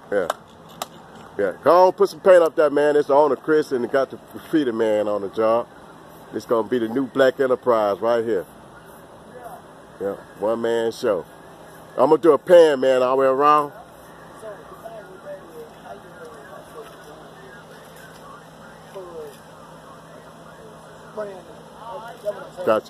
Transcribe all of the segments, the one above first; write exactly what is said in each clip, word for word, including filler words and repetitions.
Yeah. Yeah. Go on, put some paint up there, man. It's the owner, Chris, and got the graffiti man on the job. It's gonna be the new Black Enterprise right here. Yeah, one man show. I'm gonna do a pan, man, all the way around. Gotcha.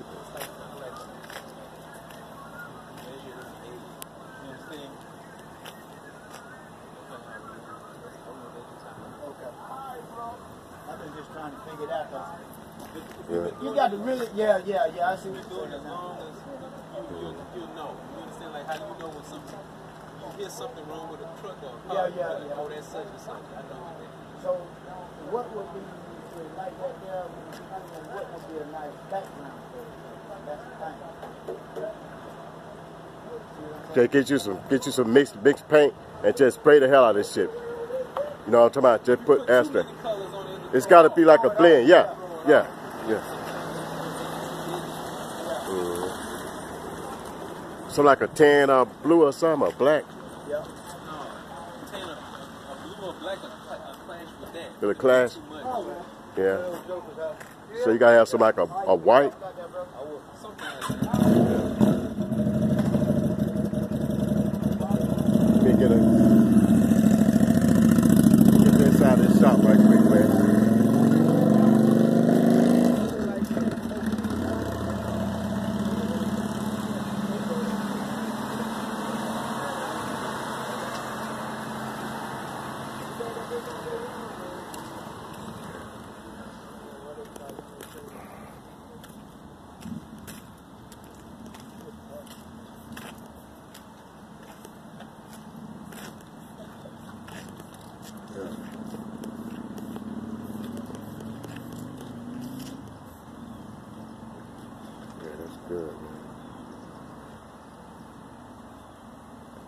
I've been just trying to figure it out. Yeah. You got to really, yeah, yeah, yeah. I see what you're doing as long as you, you, you know. You understand, like, how do you know when something, you hear something wrong with a truck or a car? Yeah, yeah, yeah. Oh, that's such and such. I know that. So, what would be like that there? What would be a nice background for it? That's the thing. Okay, get you some, get you some mixed, mixed paint and just spray the hell out of this shit. You know what I'm talking about? Just put Astra. It's got to be like a blend. Yeah, yeah, yeah. Mm. So like a tan or blue or something, or black. Yeah. No, tan or a blue or black or clash with that. With a clash. Oh, Yeah. So you gotta have some like a, a white. Let me get a get inside this shop right quick, man. Yeah, that's good, man.